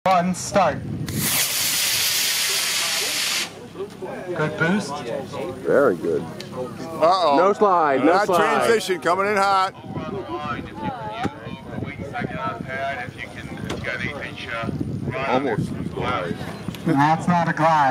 1, start. Good boost. Very good. Uh-oh. No slide, no That slide. transition coming in hot. Almost glide. That's not a glide.